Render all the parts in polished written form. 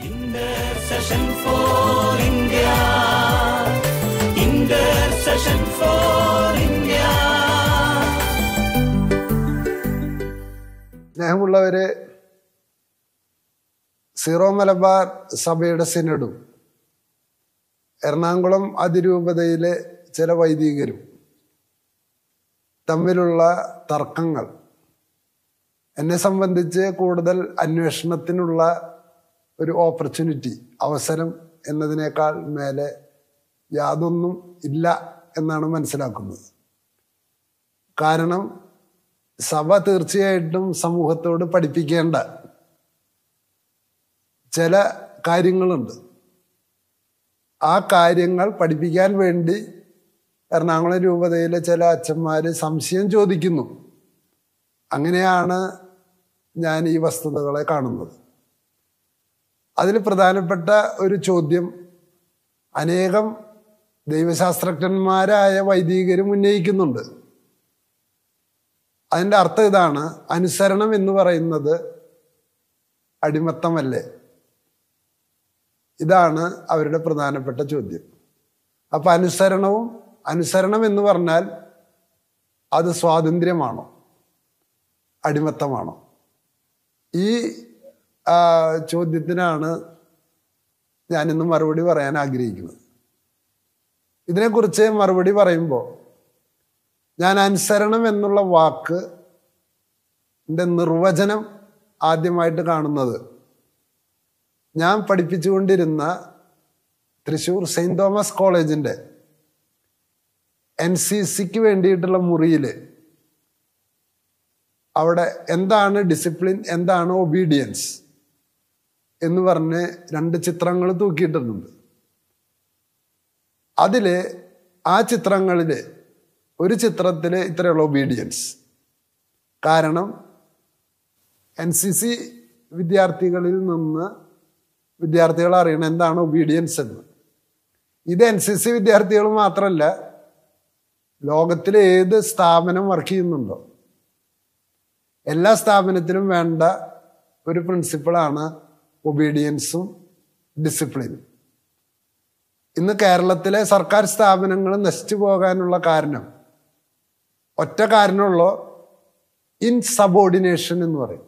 Intercession for India. Intercession for India. സ്നേഹമുള്ളവരെ, Syro Malabar സഭയുടെ സിനഡും എറണാകുളം അതിരൂപതയിലെ ചില വൈദികരും തമ്മിലുള്ള തർക്കങ്ങൾ എന്നെ സംബന്ധിച്ച് കൂടുതൽ അന്വേഷണത്തിനുള്ള ഒരു ഓപ്പർച്യൂണിറ്റി, അവസരം എന്നതിനേക്കാൾ മേലെ യാതൊന്നും ഇല്ല എന്നാണ് മനസ്സിലാക്കുന്നത്. കാരണം സഭ തീർച്ചയായിട്ടും സമൂഹത്തോട് പഠിപ്പിക്കേണ്ട ചില കാര്യങ്ങളുണ്ട്. ആ കാര്യങ്ങൾ പഠിപ്പിക്കാൻ വേണ്ടി എറണാകുളം രൂപതയിലെ ചില അച്ഛന്മാർ സംശയം ചോദിക്കുന്നു. അങ്ങനെയാണ് ഞാൻ ഈ വസ്തുതകളെ കാണുന്നത്. അതിൽ പ്രധാനപ്പെട്ട ഒരു ചോദ്യം അനേകം ദൈവശാസ്ത്രജ്ഞന്മാരായ വൈദികരും ഉന്നയിക്കുന്നുണ്ട്. അതിൻ്റെ അർത്ഥം ഇതാണ്: അനുസരണം എന്ന് പറയുന്നത് അടിമത്തമല്ലേ? ഇതാണ് അവരുടെ പ്രധാനപ്പെട്ട ചോദ്യം. അപ്പൊ അനുസരണം എന്ന് പറഞ്ഞാൽ അത് സ്വാതന്ത്ര്യമാണോ, അടിമത്തമാണോ? ഈ ചോദ്യത്തിനാണ് ഞാനിന്ന് മറുപടി പറയാൻ ആഗ്രഹിക്കുന്നത്. ഇതിനെക്കുറിച്ച് മറുപടി പറയുമ്പോൾ ഞാൻ അനുസരണം എന്നുള്ള വാക്കിൻ്റെ നിർവചനം ആദ്യമായിട്ട് കാണുന്നത് ഞാൻ പഠിപ്പിച്ചുകൊണ്ടിരുന്ന തൃശ്ശൂർ സെയിൻറ് തോമസ് കോളേജിൻ്റെ NCCക്ക് വേണ്ടിയിട്ടുള്ള മുറിയിൽ അവിടെ എന്താണ് ഡിസിപ്ലിൻ, എന്താണ് ഒബീഡിയൻസ് എന്ന് പറഞ്ഞ് 2 ചിത്രങ്ങൾ തൂക്കിയിട്ടുണ്ട്. അതിൽ ആ ചിത്രങ്ങളിൽ ഒരു ചിത്രത്തിൽ ഇത്രയുള്ള ഒബീഡിയൻസ്. കാരണം NCC വിദ്യാർത്ഥികളിൽ നിന്ന് വിദ്യാർത്ഥികൾ അറിയണം എന്താണ് ഒബീഡിയൻസ് എന്ന്. ഇത് NCC വിദ്യാർത്ഥികൾ മാത്രമല്ല, ലോകത്തിലെ ഏത് സ്ഥാപനം വർക്ക് ചെയ്യുന്നുണ്ടോ എല്ലാ സ്ഥാപനത്തിലും വേണ്ട ഒരു പ്രിൻസിപ്പിളാണ് ഒബീഡിയൻസും ഡിസിപ്ലിനും. ഇന്ന് കേരളത്തിലെ സർക്കാർ സ്ഥാപനങ്ങൾ നശിച്ചു പോകാനുള്ള കാരണം ഒറ്റ കാരണമുള്ളൂ: ഇൻസബോർഡിനേഷൻ എന്ന് പറയും.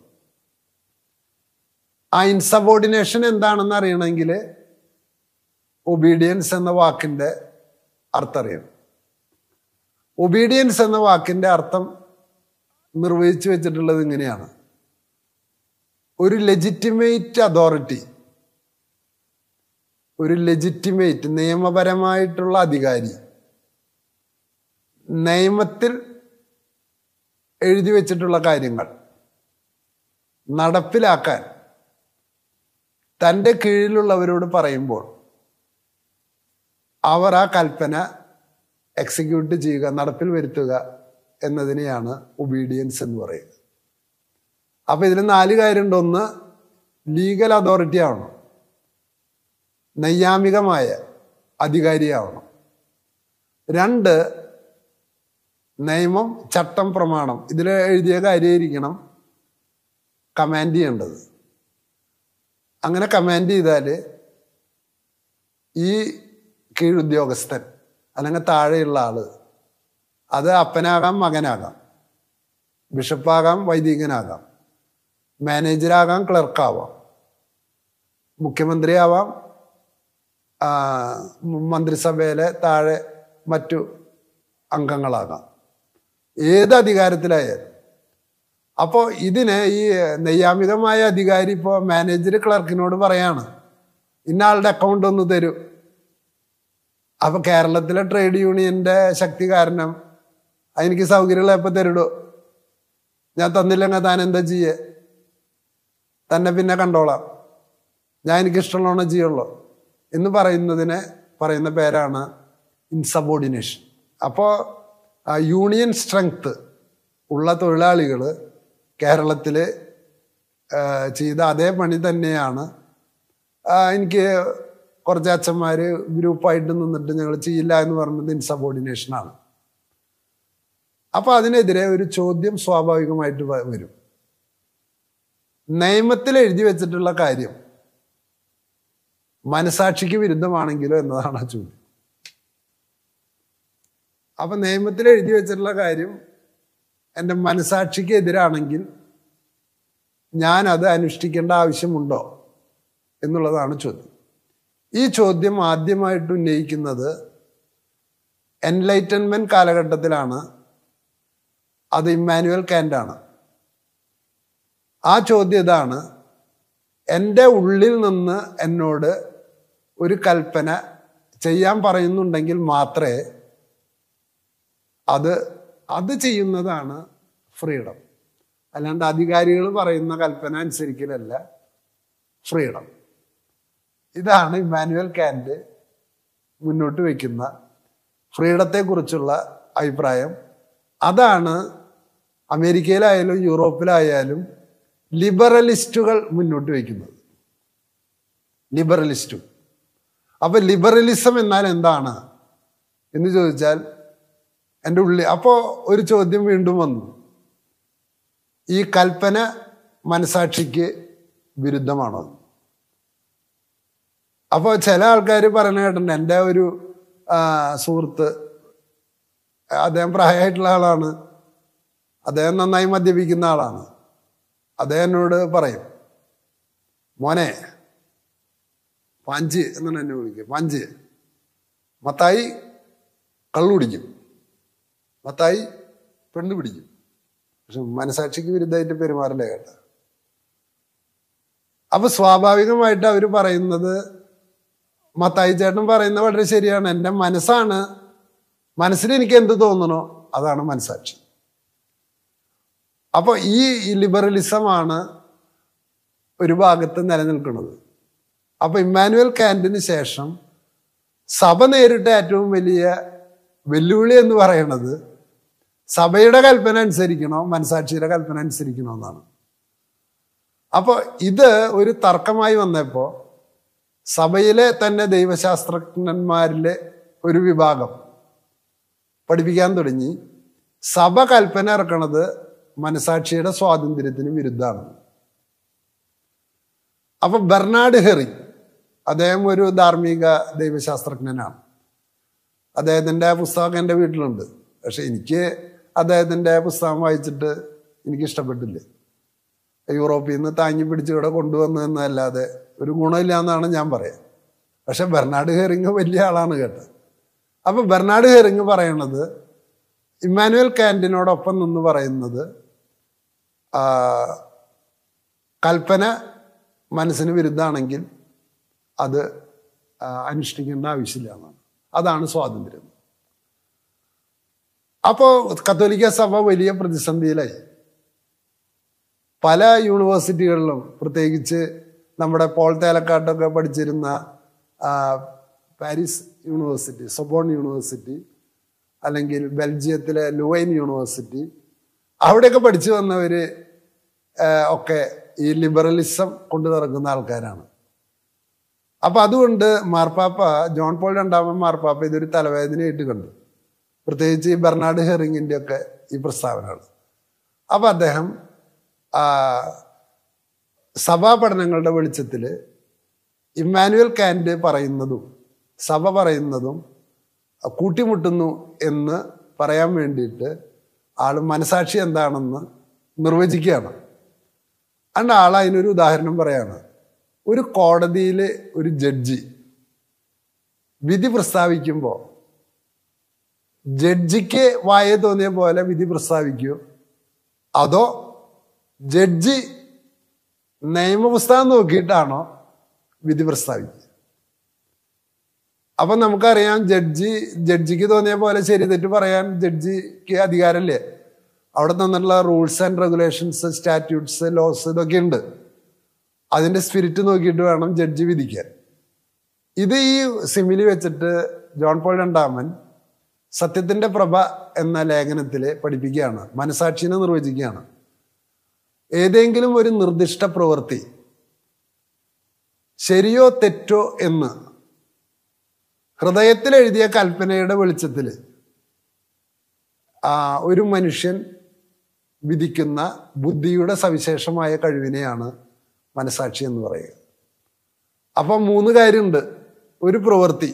ആ ഇൻസബോർഡിനേഷൻ എന്താണെന്ന് അറിയണമെങ്കിൽ ഒബീഡിയൻസ് എന്ന വാക്കിൻ്റെ അർത്ഥം അറിയണം. ഒബീഡിയൻസ് എന്ന വാക്കിൻ്റെ അർത്ഥം നിർവഹിച്ചു വെച്ചിട്ടുള്ളത് ഇങ്ങനെയാണ്: ഒരു ലെജിറ്റിമേറ്റ് അതോറിറ്റി, ഒരു ലെജിറ്റിമേറ്റ് നിയമപരമായിട്ടുള്ള അധികാരി നിയമത്തിൽ എഴുതി വെച്ചിട്ടുള്ള കാര്യങ്ങൾ നടപ്പിലാക്കാൻ തൻ്റെ കീഴിലുള്ളവരോട് പറയുമ്പോൾ അവർ ആ കൽപ്പന എക്സിക്യൂട്ട് ചെയ്യുക, നടപ്പിൽ വരുത്തുക എന്നതിനെയാണ് ഒബീഡിയൻസ് എന്ന് പറയുന്നത്. അപ്പൊ ഇതിൽ 4 കാര്യമുണ്ട്. ഒന്ന്, ലീഗൽ അതോറിറ്റി ആവണം, നൈയാമികമായ അധികാരിയാവണം. 2, നിയമം, ചട്ടം, പ്രമാണം ഇതിൽ എഴുതിയ കാര്യമായിരിക്കണം കമാൻഡ് ചെയ്യേണ്ടത്. അങ്ങനെ കമാൻഡ് ചെയ്താൽ ഈ കീഴുദ്യോഗസ്ഥൻ അല്ലെങ്കിൽ താഴെയുള്ള ആള്, അത് അപ്പനാകാം, മകനാകാം, ബിഷപ്പാകാം, വൈദികനാകാം, മാനേജരാകാം, ക്ലർക്കാവാം, മുഖ്യമന്ത്രിയാവാം, മന്ത്രിസഭയിലെ താഴെ മറ്റു അംഗങ്ങളാകാം, ഏത് അധികാരത്തിലായാലും. അപ്പോൾ ഇതിന് ഈ നൈയാമികമായ അധികാരി ഇപ്പോൾ മാനേജർ ക്ലർക്കിനോട് പറയാണ് ഇന്ന ആളുടെ അക്കൗണ്ട് ഒന്ന് തരൂ. അപ്പൊ കേരളത്തിലെ ട്രേഡ് യൂണിയന്റെ ശക്തി കാരണം എനിക്ക് സൗകര്യമുള്ള എപ്പോൾ തരുടോ, ഞാൻ തന്നില്ലെങ്കിൽ താൻ എന്താ ചെയ്യേ, തന്നെ പിന്നെ കണ്ടോളാം, ഞാൻ എനിക്ക് ഇഷ്ടമുള്ളതാണ് ചെയ്യുള്ളൂ എന്ന് പറയുന്നതിനെ പറയുന്ന പേരാണ് ഇൻസബോർഡിനേഷൻ. അപ്പോൾ യൂണിയൻ സ്ട്രെങ്ത് ഉള്ള തൊഴിലാളികൾ കേരളത്തിൽ ചെയ്ത അതേ പണി തന്നെയാണ് എനിക്ക് കുറച്ച് അച്ഛന്മാർ ഗ്രൂപ്പായിട്ട് നിന്നിട്ട് ഞങ്ങൾ ചെയ്യില്ല എന്ന് പറഞ്ഞത് ഇൻസബോർഡിനേഷനാണ്. അപ്പൊ അതിനെതിരെ ഒരു ചോദ്യം സ്വാഭാവികമായിട്ട് വരും. നിയമത്തിൽ എഴുതി വെച്ചിട്ടുള്ള കാര്യം മനസാക്ഷിക്ക് വിരുദ്ധമാണെങ്കിലോ എന്നതാണ് ആ ചോദ്യം. അപ്പൊ നിയമത്തിൽ എഴുതി വെച്ചിട്ടുള്ള കാര്യം എൻ്റെ മനസാക്ഷിക്ക് എതിരാണെങ്കിൽ ഞാൻ അത് അനുഷ്ഠിക്കേണ്ട ആവശ്യമുണ്ടോ എന്നുള്ളതാണ് ചോദ്യം. ഈ ചോദ്യം ആദ്യമായിട്ട് ഉന്നയിക്കുന്നത് എൻലൈറ്റൻമെന്റ് കാലഘട്ടത്തിലാണ്. അത് ഇമ്മാനുവൽ കാന്റാണ്. ആ ചോദ്യം ഇതാണ്: എൻ്റെ ഉള്ളിൽ നിന്ന് എന്നോട് ഒരു കൽപ്പന ചെയ്യാൻ പറയുന്നുണ്ടെങ്കിൽ മാത്രമേ അത് ചെയ്യുന്നതാണ് ഫ്രീഡം. അല്ലാണ്ട് അധികാരികൾ പറയുന്ന കൽപ്പന അനുസരിക്കലല്ല ഫ്രീഡം. ഇതാണ് ഇമ്മാനുവൽ കാന്റ് മുന്നോട്ട് വയ്ക്കുന്ന ഫ്രീഡത്തെക്കുറിച്ചുള്ള അഭിപ്രായം. അതാണ് അമേരിക്കയിലായാലും യൂറോപ്പിലായാലും ലിബറലിസ്റ്റുകൾ മുന്നോട്ട് വയ്ക്കുന്നത്. ലിബറലിസ്റ്റും. അപ്പൊ ലിബറലിസം എന്നാൽ എന്താണ് എന്ന് ചോദിച്ചാൽ എൻ്റെ ഉള്ളിൽ അപ്പോൾ ഒരു ചോദ്യം വീണ്ടും വന്നു: ഈ കൽപ്പന മനസാക്ഷിക്ക് വിരുദ്ധമാണോ? അപ്പോൾ ചില ആൾക്കാർ പറയുന്ന കേട്ടിട്ടുണ്ട്. എൻ്റെ ഒരു സുഹൃത്ത്, അദ്ദേഹം പ്രായമായിട്ടുള്ള ആളാണ്, അദ്ദേഹം നന്നായി മദ്യപിക്കുന്ന ആളാണ്. അദ്ദേഹം എന്നോട് പറയും, മോനെ പാഞ്ച് എന്നാണ് എന്നെ വിളിക്കുക, പാഞ്ച്, മത്തായി കള്ളു കുടിക്കും, മത്തായി പെണ്ണ് പിടിക്കും. പക്ഷെ മനസാക്ഷിക്ക് വിരുദ്ധമായിട്ട് പെരുമാറില്ലേ കേട്ട. അപ്പൊ സ്വാഭാവികമായിട്ട് അവർ പറയുന്നത്, മത്തായി ചേട്ടൻ പറയുന്നത് വളരെ ശരിയാണ്, എൻ്റെ മനസ്സാണ്, മനസ്സിൽ എനിക്ക് എന്ത് തോന്നണോ അതാണ് മനസാക്ഷി. അപ്പൊ ഈ ലിബറലിസമാണ് ഒരു ഭാഗത്ത് നിലനിൽക്കുന്നത്. അപ്പൊ ഇമ്മാനുവൽ കാന്റിന് ശേഷം സഭ നേരിട്ട ഏറ്റവും വലിയ വെല്ലുവിളി എന്ന് പറയുന്നത് സഭയുടെ കൽപ്പന അനുസരിക്കണോ മനസാക്ഷിയുടെ കൽപ്പന അനുസരിക്കണോ എന്നാണ്. അപ്പോൾ ഇത് ഒരു തർക്കമായി വന്നപ്പോൾ സഭയിലെ തന്നെ ദൈവശാസ്ത്രജ്ഞന്മാരിലെ ഒരു വിഭാഗം പഠിപ്പിക്കാൻ തുടങ്ങി, സഭ കൽപ്പന ഇറക്കണത് മനസാക്ഷിയുടെ സ്വാതന്ത്ര്യത്തിന് വിരുദ്ധമാണ്. അപ്പൊ ബെർണാഡ് ഹെറി, അദ്ദേഹം ഒരു ധാർമ്മിക ദൈവശാസ്ത്രജ്ഞനാണ്. അദ്ദേഹത്തിൻ്റെ പുസ്തകം എൻ്റെ വീട്ടിലുണ്ട്. പക്ഷെ എനിക്ക് അദ്ദേഹത്തിൻ്റെ പുസ്തകം വായിച്ചിട്ട് എനിക്ക് ഇഷ്ടപ്പെട്ടില്ല. യൂറോപ്പിൽ നിന്ന് താങ്ങി പിടിച്ച് ഇവിടെ കൊണ്ടുവന്നതെന്നല്ലാതെ ഒരു ഗുണമില്ല എന്നാണ് ഞാൻ പറയാം. പക്ഷെ ബെർണാഡ് ഹെറിങ് വലിയ ആളാണ് കേട്ടത്. അപ്പൊ ബെർണാഡ് ഹെറിങ് പറയണത്, ഇമ്മാനുവൽ കാന്റിനോടൊപ്പം നിന്ന് പറയുന്നത്, കൽപ്പന മനസ്സിന് വിരുദ്ധമാണെങ്കിൽ അത് അനുഷ്ഠിക്കേണ്ട ആവശ്യമില്ല എന്നാണ്. അതാണ് സ്വാതന്ത്ര്യം. അപ്പോൾ കത്തോലിക്ക സഭ വലിയ പ്രതിസന്ധിയിലായി. പല യൂണിവേഴ്സിറ്റികളിലും, പ്രത്യേകിച്ച് നമ്മുടെ പോൾ തേലക്കാട്ടൊക്കെ പഠിച്ചിരുന്ന പാരീസ് യൂണിവേഴ്സിറ്റി, സൊബോൺ യൂണിവേഴ്സിറ്റി, അല്ലെങ്കിൽ ബെൽജിയത്തിലെ ലുവൈൻ യൂണിവേഴ്സിറ്റി, അവിടെയൊക്കെ പഠിച്ചു വന്നവർ ഒക്കെ ഈ ലിബറലിസം കൊണ്ടു നടക്കുന്ന ആൾക്കാരാണ്. അപ്പൊ അതുകൊണ്ട് മാർപ്പാപ്പ, ജോൺ പോൾ രണ്ടാമൻ മാർപ്പാപ്പ ഇതൊരു തലവേദനയായിട്ട് കണ്ടു. പ്രത്യേകിച്ച് ഈ ബെർണാഡ് ഹെറിങ്ങിൻ്റെ ഒക്കെ ഈ പ്രസ്താവനകൾ. അപ്പൊ അദ്ദേഹം സഭാ പഠനങ്ങളുടെ വെളിച്ചത്തിൽ ഇമ്മാനുവൽ കാന്റ് പറയുന്നതും സഭ പറയുന്നതും കൂട്ടിമുട്ടുന്നു എന്ന് പറയാൻ വേണ്ടിയിട്ട് ആൾ മനസാക്ഷി എന്താണെന്ന് നിർവചിക്കുകയാണ്. അതുകൊണ്ട് ആൾ അതിനൊരു ഉദാഹരണം പറയാണ്. ഒരു കോടതിയിൽ ഒരു ജഡ്ജി വിധി പ്രസ്താവിക്കുമ്പോൾ ജഡ്ജിക്ക് വായ തോന്നിയ പോലെ വിധി പ്രസ്താവിക്കുമോ, അതോ ജഡ്ജി നിയമപുസ്തകം നോക്കിയിട്ടാണോ വിധി പ്രസ്താവിക്കുക? അപ്പൊ നമുക്കറിയാം, ജഡ്ജിക്ക് തോന്നിയ പോലെ ശരി തെറ്റ് പറയാൻ ജഡ്ജിക്ക് അധികാരമില്ലേ. അവിടെ തന്നിട്ടുള്ള rules and regulations, statutes, laws, ഇതൊക്കെ ഉണ്ട്. അതിന്റെ സ്പിരിറ്റ് നോക്കിയിട്ട് വേണം ജഡ്ജി വിധിക്കാൻ. ഇത് ഈ സിമിലി വെച്ചിട്ട് ജോൺ പോൾ രണ്ടാമൻ സത്യത്തിന്റെ പ്രഭ എന്ന ലേഖനത്തിൽ പഠിപ്പിക്കുകയാണ്, മനസാക്ഷിനെ നിർവചിക്കുകയാണ്. ഏതെങ്കിലും ഒരു നിർദ്ദിഷ്ട പ്രവൃത്തി ശരിയോ തെറ്റോ എന്ന് ഹൃദയത്തിൽ എഴുതിയ കൽപ്പനയുടെ വെളിച്ചത്തിൽ ഒരു മനുഷ്യൻ വിധിക്കുന്ന ബുദ്ധിയുടെ സവിശേഷമായ കഴിവിനെയാണ് മനസാക്ഷി എന്ന് പറയുക. അപ്പം 3 കാര്യമുണ്ട്. ഒരു പ്രവൃത്തി,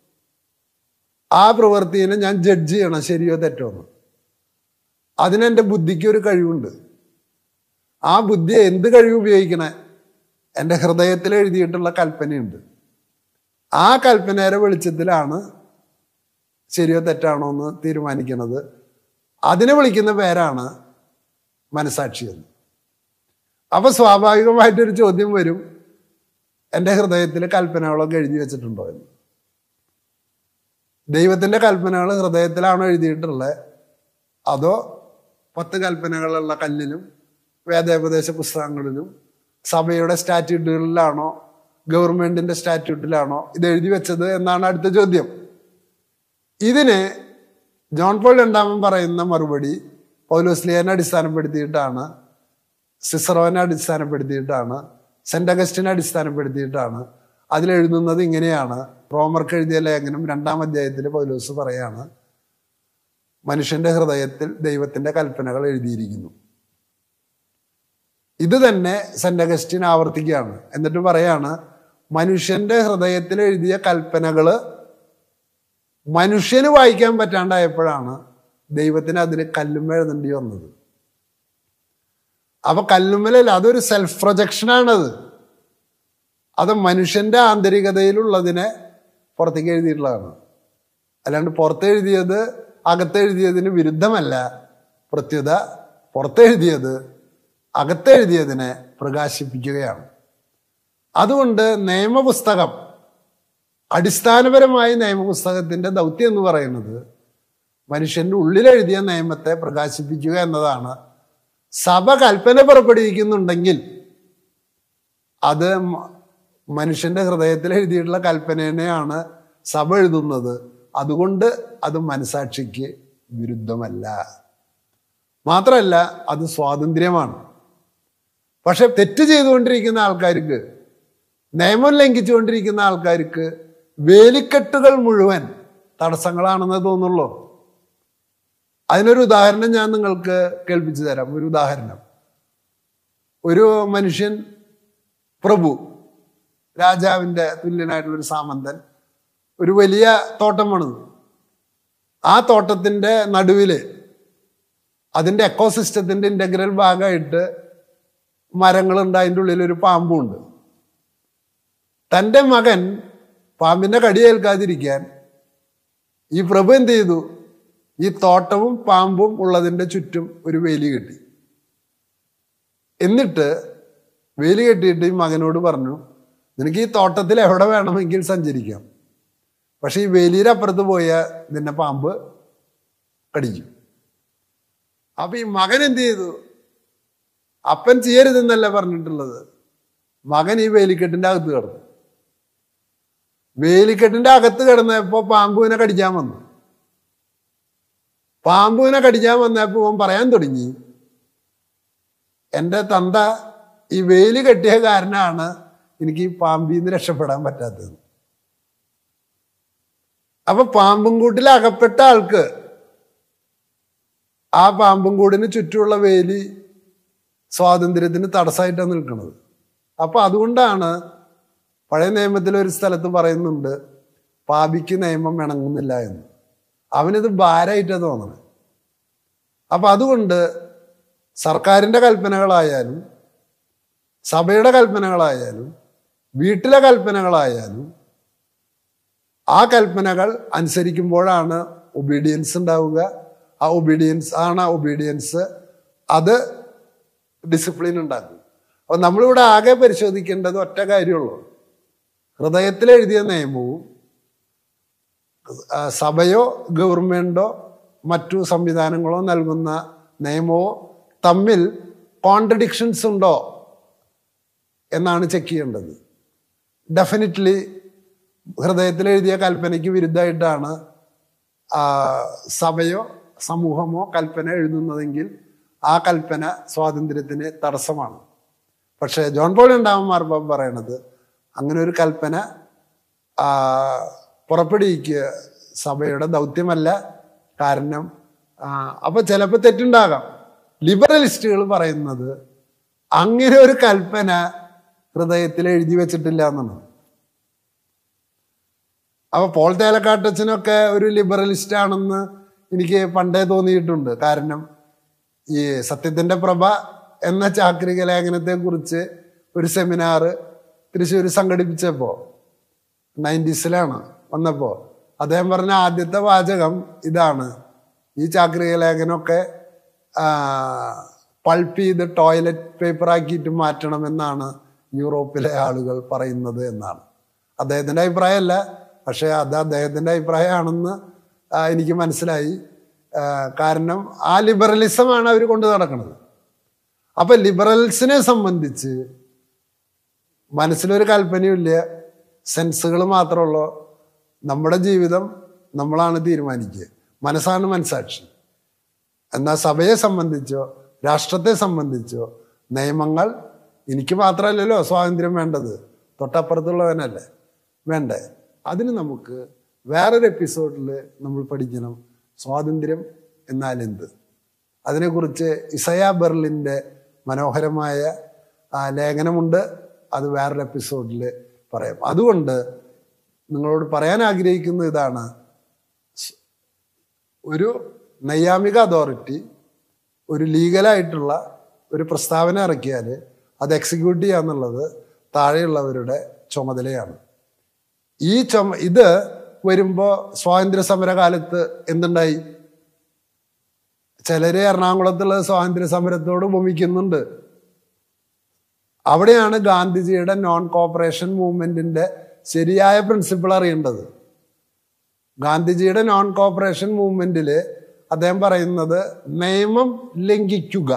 ആ പ്രവൃത്തിനെ ഞാൻ ജഡ്ജ് ചെയ്യണം ശരിയോ തെറ്റോ എന്ന്. അതിനെൻ്റെ ബുദ്ധിക്ക് ഒരു കഴിവുണ്ട്. ആ ബുദ്ധി എന്ത് കഴിവ് ഉപയോഗിക്കണേ? എൻ്റെ ഹൃദയത്തിൽ എഴുതിയിട്ടുള്ള കൽപ്പനയുണ്ട്. ആ കൽപ്പനയുടെ വെളിച്ചത്തിലാണ് ശരിയോ തെറ്റാണോ എന്ന് തീരുമാനിക്കുന്നത്. അതിനെ വിളിക്കുന്ന പേരാണ് മനസാക്ഷി എന്ന്. അപ്പൊ സ്വാഭാവികമായിട്ടൊരു ചോദ്യം വരും, എൻ്റെ ഹൃദയത്തിൽ കൽപ്പനകളൊക്കെ എഴുതി വെച്ചിട്ടുണ്ടോ എന്ന്. ദൈവത്തിൻ്റെ കൽപ്പനകൾ ഹൃദയത്തിലാണോ എഴുതിയിട്ടുള്ളത്, അതോ 10 കൽപ്പനകളുള്ള കല്ലിലും വേദോപദേശ പുസ്തകങ്ങളിലും സഭയുടെ സ്റ്റാറ്റ്യൂട്ടുകളിലാണോ ഗവൺമെന്റിന്റെ സ്റ്റാറ്റ്യൂട്ടിലാണോ ഇത് എഴുതി വെച്ചത് എന്നാണ് അടുത്ത ചോദ്യം. ഇതിന് ജോൺ പോൾ രണ്ടാമൻ പറയുന്ന മറുപടി പൗലോസ്ലിയനെ അടിസ്ഥാനപ്പെടുത്തിയിട്ടാണ്, സിസറോനെ അടിസ്ഥാനപ്പെടുത്തിയിട്ടാണ്, സെന്റ് അഗസ്റ്റിനെ അടിസ്ഥാനപ്പെടുത്തിയിട്ടാണ്. അതിലെഴുതുന്നത് ഇങ്ങനെയാണ്. റോമർക്ക് എഴുതിയ ലേഖനം 2-ാം അധ്യായത്തിൽ പൗലോസ് പറയാണ്, മനുഷ്യന്റെ ഹൃദയത്തിൽ ദൈവത്തിന്റെ കൽപ്പനകൾ എഴുതിയിരിക്കുന്നു. ഇത് തന്നെ സെന്റ് അഗസ്റ്റിൻ ആവർത്തിക്കുകയാണ്. എന്നിട്ട് പറയാണ്, മനുഷ്യന്റെ ഹൃദയത്തിൽ എഴുതിയ കൽപ്പനകള് മനുഷ്യന് വായിക്കാൻ പറ്റാണ്ടായപ്പോഴാണ് ദൈവത്തിന് അതിന് കല്ലുമ്മ എഴുതേണ്ടി വന്നത്. അപ്പൊ കല്ലുമ്മലല്ല, അതൊരു സെൽഫ് പ്രൊജക്ഷനാണത്. അത് മനുഷ്യന്റെ ആന്തരികതയിലുള്ളതിനെ പുറത്തേക്ക് എഴുതിയിട്ടുള്ളതാണ്. അല്ലാണ്ട് പുറത്തെഴുതിയത് അകത്തെഴുതിയതിന് വിരുദ്ധമല്ല. പ്രത്യുത പുറത്തെഴുതിയത് അകത്തെഴുതിയതിനെ പ്രകാശിപ്പിക്കുകയാണ്. അതുകൊണ്ട് നിയമപുസ്തകം, അടിസ്ഥാനപരമായി നിയമപുസ്തകത്തിന്റെ ദൗത്യം എന്ന് പറയുന്നത് മനുഷ്യന്റെ ഉള്ളിലെഴുതിയ നിയമത്തെ പ്രകാശിപ്പിക്കുക എന്നതാണ്. സഭ കൽപ്പന പുറപ്പെടുവിക്കുന്നുണ്ടെങ്കിൽ അത് മനുഷ്യന്റെ ഹൃദയത്തിൽ എഴുതിയിട്ടുള്ള കൽപ്പനയാണ് സഭ എഴുതുന്നത്. അതുകൊണ്ട് അത് മനസാക്ഷിക്ക് വിരുദ്ധമല്ല. മാത്രമല്ല, അത് സ്വാതന്ത്ര്യമാണ്. പക്ഷെ തെറ്റ് ചെയ്തുകൊണ്ടിരിക്കുന്ന ആൾക്കാർക്ക്, നിയമം ലംഘിച്ചുകൊണ്ടിരിക്കുന്ന ആൾക്കാർക്ക് വേലിക്കെട്ടുകൾ മുഴുവൻ തടസ്സങ്ങളാണെന്ന് തോന്നുള്ളൂ. അതിനൊരു ഉദാഹരണം ഞാൻ നിങ്ങൾക്ക് കേൾപ്പിച്ചു തരാം. ഒരു ഉദാഹരണം, ഒരു മനുഷ്യൻ, പ്രഭു, രാജാവിൻ്റെ തുല്യനായിട്ടുള്ളൊരു സാമന്തൻ ഒരു വലിയ തോട്ടം പണിതു. ആ തോട്ടത്തിൻ്റെ നടുവില് അതിൻ്റെ എക്കോസിസ്റ്റത്തിൻ്റെ ഇൻ്റഗ്രൽ ഭാഗമായിട്ട് മരങ്ങളുണ്ട്. അതിൻ്റെ ഉള്ളിൽ ഒരു പാമ്പുണ്ട്. തൻ്റെ മകൻ പാമ്പിൻ്റെ കടിയേൽക്കാതിരിക്കാൻ ഈ പ്രഭു എന്ത് ചെയ്തു? ഈ തോട്ടവും പാമ്പും ഉള്ളതിൻ്റെ ചുറ്റും ഒരു വേലി കെട്ടി. എന്നിട്ട് വേലി കെട്ടിയിട്ട് ഈ മകനോട് പറഞ്ഞു, നിനക്ക് ഈ തോട്ടത്തിൽ എവിടെ വേണമെങ്കിൽ സഞ്ചരിക്കാം, പക്ഷെ ഈ വേലിയുടെ അപ്പുറത്ത് പോയാൽ നിന്നെ പാമ്പ് കടിക്കും. അപ്പൊ ഈ മകൻ എന്ത് ചെയ്തു? അപ്പൻ ചെയ്യരുതെന്നല്ല പറഞ്ഞിട്ടുള്ളത്. മകൻ ഈ വേലിക്കെട്ടിന്റെ അകത്ത് കിടന്നു. വേലിക്കെട്ടിന്റെ അകത്ത് കിടന്നപ്പോ പാമ്പുവിനെ കടിക്കാൻ വന്നു. പാമ്പുവിനെ കടിക്കാൻ വന്നപ്പോ അവൻ പറയാൻ തുടങ്ങി, എൻ്റെ തന്ത ഈ വേലി കെട്ടിയ കാരനാണ് എനിക്ക് ഈ പാമ്പിൽ നിന്ന് രക്ഷപ്പെടാൻ പറ്റാത്തത്. അപ്പൊ പാമ്പും കൂട്ടിൽ അകപ്പെട്ട ആൾക്ക് ആ പാമ്പും കൂടിന് ചുറ്റുമുള്ള വേലി സ്വാതന്ത്ര്യത്തിന് തടസ്സമായിട്ടാണ് നിൽക്കുന്നത്. അപ്പൊ അതുകൊണ്ടാണ് പഴയ നിയമത്തിൽ ഒരു സ്ഥലത്ത് പറയുന്നുണ്ട്, പാപിക്ക് നിയമം ഇണങ്ങുന്നില്ല എന്ന്. അവനിത് ഭാരമായിട്ടാണ് തോന്നണത്. അപ്പൊ അതുകൊണ്ട് സർക്കാരിൻ്റെ കൽപ്പനകളായാലും സഭയുടെ കൽപ്പനകളായാലും വീട്ടിലെ കൽപ്പനകളായാലും ആ കൽപ്പനകൾ അനുസരിക്കുമ്പോഴാണ് ഒബീഡിയൻസ് ഉണ്ടാവുക. ആ ഒബീഡിയൻസ് അത് ഡിസിപ്ലിൻ ഉണ്ടാക്കും. അപ്പോൾ നമ്മളിവിടെ ആകെ പരിശോധിക്കേണ്ടത് ഒറ്റ കാര്യമുള്ളൂ. ഹൃദയത്തിൽ എഴുതിയ നിയമവും സഭയോ ഗവൺമെന്റോ മറ്റു സംവിധാനങ്ങളോ നൽകുന്ന നിയമമോ തമ്മിൽ കോൺട്രഡിക്ഷൻസ് ഉണ്ടോ എന്നാണ് ചെക്ക് ചെയ്യേണ്ടത്. ഡെഫിനറ്റ്ലി ഹൃദയത്തിൽ എഴുതിയ കൽപ്പനയ്ക്ക് വിരുദ്ധമായിട്ടാണ് സഭയോ സമൂഹമോ കൽപ്പന എഴുതുന്നതെങ്കിൽ ആ കൽപ്പന സ്വാതന്ത്ര്യത്തിന് തടസ്സമാണ്. പക്ഷേ ജോൺ പോൾ രണ്ടാമൻ മാർപ്പാപ്പ പറയണത് അങ്ങനെ ഒരു കൽപ്പന പുറപ്പെടുവിക്കുക സഭയുടെ ദൗത്യമല്ല. കാരണം അപ്പൊ ചിലപ്പോൾ തെറ്റുണ്ടാകാം. ലിബറലിസ്റ്റുകൾ പറയുന്നത് അങ്ങനെ ഒരു കൽപ്പന ഹൃദയത്തിൽ എഴുതി വെച്ചിട്ടില്ല എന്നാണ്. അപ്പോൾ പോൾ തേലക്കാട്ടച്ചനൊക്കെ ഒരു ലിബറലിസ്റ്റ് ആണെന്ന് എനിക്ക് പണ്ടേ തോന്നിയിട്ടുണ്ട്. കാരണം ഈ സത്യത്തിൻ്റെ പ്രഭ എന്ന ചാക്രിക ലേഖനത്തെക്കുറിച്ച് ഒരു സെമിനാർ തൃശ്ശൂർ സംഘടിപ്പിച്ചപ്പോൾ 90s വന്നപ്പോൾ അദ്ദേഹം പറഞ്ഞ ആദ്യത്തെ വാചകം ഇതാണ്: ഈ ചാക്രിക ലേഖനമൊക്കെ പൾപ്പ് ചെയ്ത് ടോയ്ലറ്റ് പേപ്പർ ആക്കിയിട്ട് മാറ്റണമെന്നാണ് യൂറോപ്പിലെ ആളുകൾ പറയുന്നത് എന്നാണ്. അദ്ദേഹത്തിൻ്റെ അഭിപ്രായമല്ല, പക്ഷേ അത് അദ്ദേഹത്തിൻ്റെ അഭിപ്രായമാണെന്ന് എനിക്ക് മനസ്സിലായി. കാരണം ആ ലിബറലിസമാണ് അവർ കൊണ്ടു നടക്കുന്നത്. അപ്പം ലിബറൽസിനെ സംബന്ധിച്ച് മനസ്സിലൊരു കൽപ്പനയുമില്ല, സെൻസുകൾ മാത്രമുള്ളൂ. നമ്മുടെ ജീവിതം നമ്മളാണ് തീരുമാനിക്കുക, മനസ്സാണ് മനസാക്ഷി. എന്നാൽ സഭയെ സംബന്ധിച്ചോ രാഷ്ട്രത്തെ സംബന്ധിച്ചോ നിയമങ്ങൾ എനിക്ക് മാത്രമല്ലല്ലോ സ്വാതന്ത്ര്യം വേണ്ടത്, തൊട്ടപ്പുറത്തുള്ളവനല്ലേ വേണ്ടേ. അതിന് നമുക്ക് വേറൊരു എപ്പിസോഡിൽ നമ്മൾ പഠിക്കണം സ്വാതന്ത്ര്യം എന്നാൽ എന്ത്. അതിനെക്കുറിച്ച് ഇസയാ ബെർലിൻ്റെ മനോഹരമായ ലേഖനമുണ്ട്, അത് വേറൊരു എപ്പിസോഡിൽ പറയാം. അതുകൊണ്ട് നിങ്ങളോട് പറയാൻ ആഗ്രഹിക്കുന്നത് ഇതാണ്: ഒരു നൈയാമിക അതോറിറ്റി ഒരു ലീഗലായിട്ടുള്ള ഒരു പ്രസ്താവന ഇറക്കിയാൽ അത് എക്സിക്യൂട്ട് ചെയ്യുക എന്നുള്ളത് താഴെയുള്ളവരുടെ ചുമതലയാണ്. ഇത് വരുമ്പോൾ സ്വാതന്ത്ര്യ സമര കാലത്ത് എന്തുണ്ടായി? ചിലര് എറണാകുളത്തുള്ള സ്വാതന്ത്ര്യ സമരത്തോട് ഉപമിക്കുന്നുണ്ട്. അവിടെയാണ് ഗാന്ധിജിയുടെ നോൺ കോപ്പറേഷൻ മൂവ്മെന്റിന്റെ ശരിയായ പ്രിൻസിപ്പിൾ അറിയേണ്ടത്. ഗാന്ധിജിയുടെ നോൺ കോപ്പറേഷൻ മൂവ്മെന്റിൽ അദ്ദേഹം പറയുന്നത് നിയമം ലംഘിക്കുക.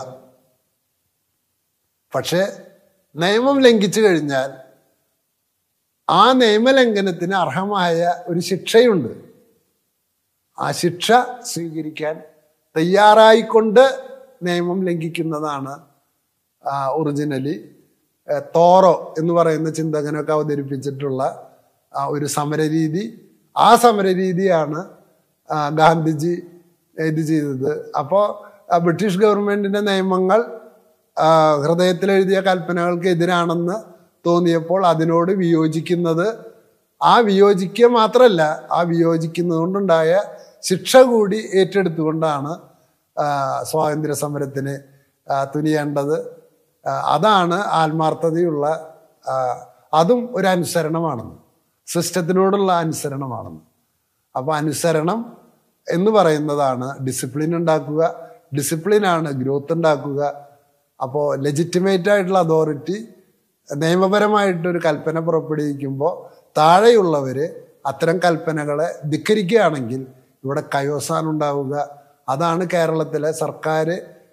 പക്ഷെ നിയമം ലംഘിച്ചു കഴിഞ്ഞാൽ ആ നിയമലംഘനത്തിന് അർഹമായ ഒരു ശിക്ഷയുണ്ട്. ആ ശിക്ഷ സ്വീകരിക്കാൻ തയ്യാറായിക്കൊണ്ട് നിയമം ലംഘിക്കുന്നതാണ് ഒറിജിനലി തോറോ എന്ന് പറയുന്ന ചിന്തകനൊക്കെ അവതരിപ്പിച്ചിട്ടുള്ള ഒരു സമരരീതി. ആ സമരരീതിയാണ് ഗാന്ധിജി ഇത് ചെയ്തത്. അപ്പോൾ ബ്രിട്ടീഷ് ഗവൺമെന്റിന്റെ നിയമങ്ങൾ ഹൃദയത്തിലെഴുതിയ കൽപ്പനകൾക്ക് എതിരാണെന്ന് തോന്നിയപ്പോൾ അതിനോട് വിയോജിക്കുന്നത്, ആ വിയോജിക്കുക മാത്രമല്ല, ആ വിയോജിക്കുന്നത് കൊണ്ടുണ്ടായ ശിക്ഷ കൂടി ഏറ്റെടുത്തുകൊണ്ടാണ് സ്വാതന്ത്ര്യ സമരത്തിന് തുനിയേണ്ടത്. അതാണ് ആത്മാർത്ഥതയുള്ള, അതും ഒരു അനുസരണമാണെന്ന്, സിസ്റ്റത്തിനോടുള്ള അനുസരണമാണെന്ന്. അപ്പോൾ അനുസരണം എന്ന് പറയുന്നതാണ് ഡിസിപ്ലിൻ ഉണ്ടാക്കുക, ഡിസിപ്ലിനാണ് ഗ്രോത്ത് ഉണ്ടാക്കുക. അപ്പോൾ ലെജിറ്റിമേറ്റ് ആയിട്ടുള്ള അതോറിറ്റി നിയമപരമായിട്ടൊരു കൽപ്പന പുറപ്പെടുവിക്കുമ്പോൾ താഴെയുള്ളവർ അത്തരം കൽപ്പനകളെ ധിക്കരിക്കുകയാണെങ്കിൽ ഇവിടെ കയോസാനുണ്ടാവുക. അതാണ് കേരളത്തിലെ സർക്കാർ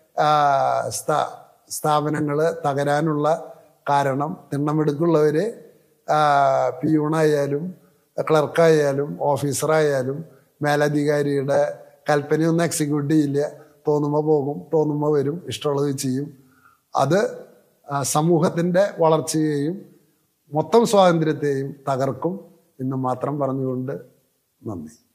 സ്ഥാപനങ്ങൾ തകരാനുള്ള കാരണം. തിണ്ണമെടുക്കുള്ളവർ പിയൂണായാലും ക്ലർക്കായാലും ഓഫീസറായാലും മേലധികാരിയുടെ കൽപ്പനയൊന്നും എക്സിക്യൂട്ട് ചെയ്യില്ല. തോന്നുമ്പോൾ പോകും, തോന്നുമ്പോൾ വരും, ഇഷ്ടമുള്ളത് ചെയ്യും. അത് സമൂഹത്തിൻ്റെ വളർച്ചയെയും മൊത്തം സ്വാതന്ത്ര്യത്തെയും തകർക്കും എന്ന് മാത്രം പറഞ്ഞുകൊണ്ട് നന്ദി.